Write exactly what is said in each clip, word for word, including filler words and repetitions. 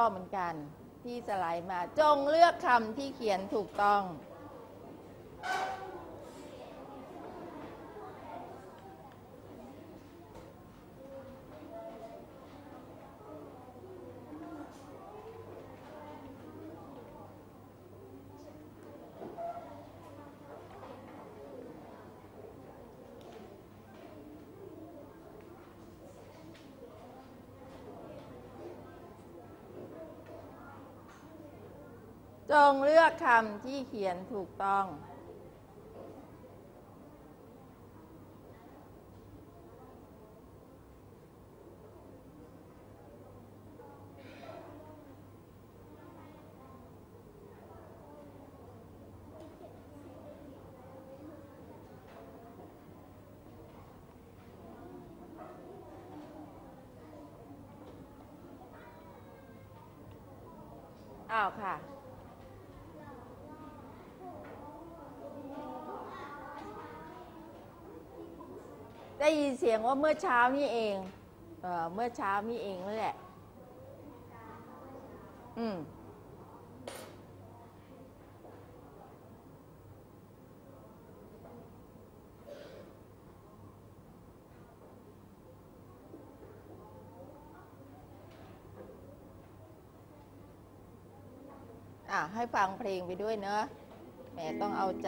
เหมือนกันที่สไลด์มาจงเลือกคำที่เขียนถูกต้องจงเลือกคำที่เขียนถูกต้องอ้าวค่ะได้ยินเสียงว่าเมื่อเช้านี่เองเออเมื่อเช้านี่เองนั่นแหละอืมอ่ะให้ฟังเพลงไปด้วยเนอะแหมต้องเอาใจ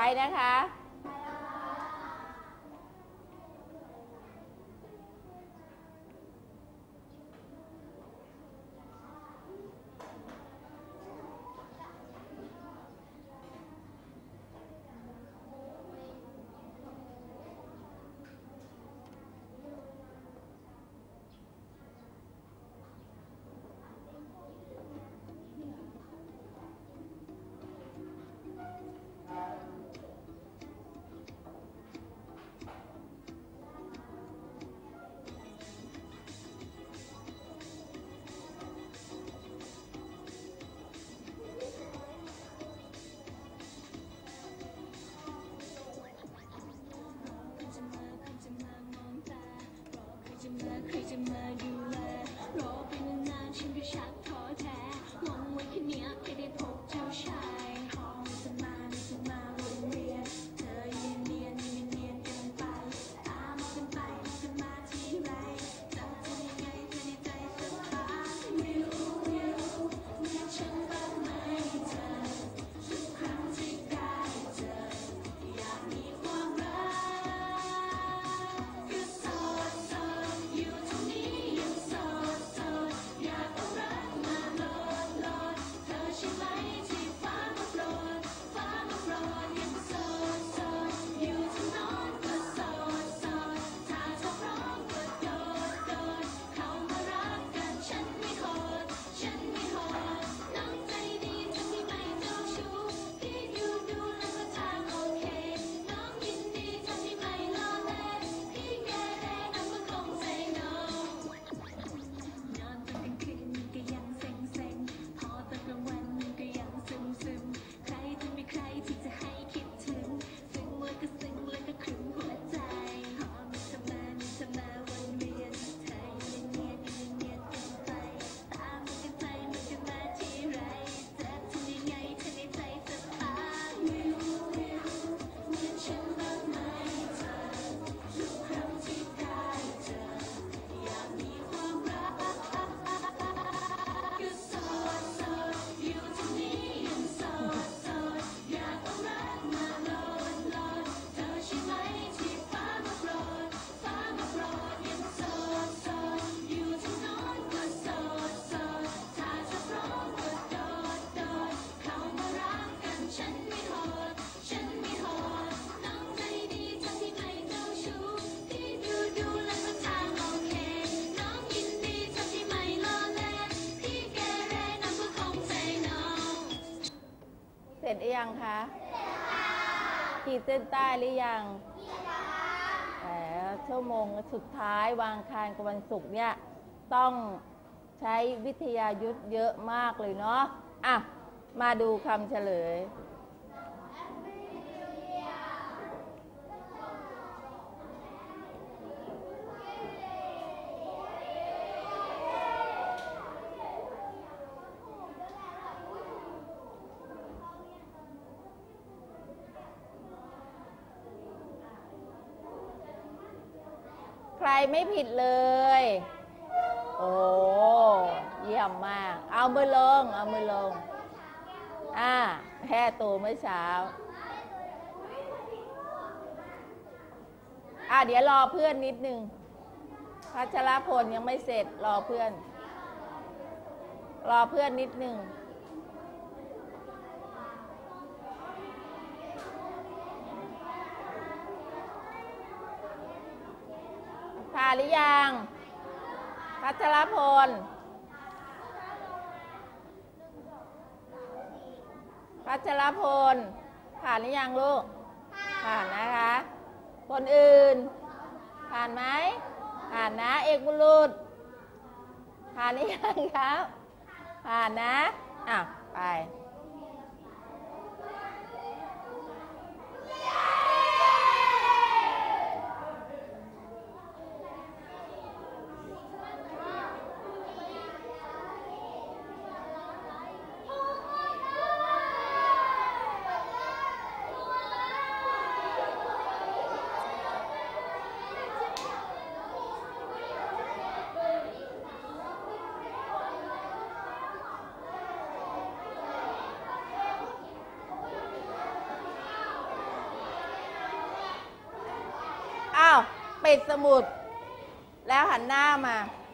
นะคะใครจะมาดูแลรอไปนานๆฉันก็ชักท้อแท้หวังไว้แค่เนี้ยให้ได้พบเจ้าชายหอมจะมาไม่จะมาวนเวียนเธอเนียนเนียนไม่เนียนเกินไปตามองกันไปจะมาที่ไรจะทำยังไงเธอในใจสักครั้งไม่รู้ไม่รู้เมื่อฉันบ้างไหมเธอทุกครั้งที่ได้เจออยากมีความรักก็โสดโสดอยู่ตรงนี้ยังโสดโสดอยากเอารักมาโหลดโหลดเธอใช่ไหมที่ฟ้ามาโปรดฟ้ามาโปรดยังโสดโสดอยู่ทางโน้นก็โสดโสดถ้าเธอพร้อมก็โดดโดดเข้ามารักกันฉันไม่โหดฉันไม่โหดน้องใจดีทำให้ไม่เจ้าชู้ที่ดูดูแล้วก็ทางโอเคน้องยินดีทำให้ไม่ล้อเล่นที่แกเรน้องก็คงใจโน้นอนตอนกลางคืนก็ยังเซ็งเซ็งพอตอนกลางวันก็ยังซึมซึมใครจะมีใครที่จะให้คิดถึงซึ้งแล้วก็ซึ้งแล้วก็ครึ้มหัวใจหอมจะมามีจะมาวนเวียนเธอยังเนียนยังเนียนกันไปตามกันไปมันจะมาที่ไรจะทำยังไงเธอในใจจะพาไม่รู้ไม่รู้เหมือนฉันบ้างไหมเธอทุกครั้งที่ได้เจออยากมีความรักก็โสดโสดอยู่ตรงนี้ยังโสดโสดอยากเอารักมาโหลดโหลดเธอใช่ไหมที่ฟ้ามาโปรดฟ้ามาโปรดยังโสดโสดอยู่ทางโน้นก็โสดโสดถ้าเธอพร้อมก็โดดโดดเข้ามารักกันฉันไม่โหดฉันไม่โหดน้องใจดีทำให้ไม่เจ้าชู้ที่ดูดูแล้วก็ทางโอเคน้องยินดีทำให้ไม่ล้อเล่นที่แกเรน้องก็คงใจน้องเสร็จหรือยังคะขีดเส้นใต้หรือยังแต่ชั่วโมงสุดท้ายวางคารกับวันศุกร์เนี่ยต้องใช้วิทยายุทธเยอะมากเลยเนาะอ่ะมาดูคำเฉลย ใครไม่ผิดเลย โอ้เยี่ยมมาก เอามือลง เอามือลง อ่าแพ้ตัวเมื่อเช้า อ่าเดี๋ยวรอเพื่อนนิดนึงพัชรพลยังไม่เสร็จ รอเพื่อน รอเพื่อนนิดนึงผ่านหรือยังพัชรพลพัชรพลผ่านหรือยังลูกผ่านนะคะ คนอื่นผ่านไหมผ่านนะเอกบุรุษผ่านหรือยังครับผ่านนะอ่ะไปปิดสมุดแล้วหันหน้ามา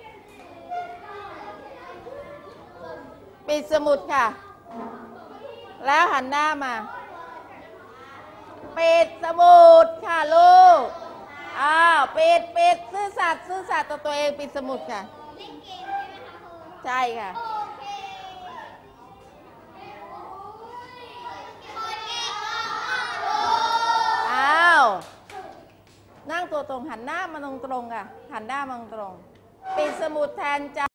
ปิดสมุดค่ะแล้วหันหน้ามาปิดสมุดค่ะลูกอ้าวปิดปิดซื่อสัตย์ซื่อสัตย์ต่อตัวเองปิดสมุดค่ะใช่ค่ะอ้าวนั่งตัวตรงหันหน้ามาตรงตรงค่ะหันหน้ามาตรงปิดสมุดแทนจ้า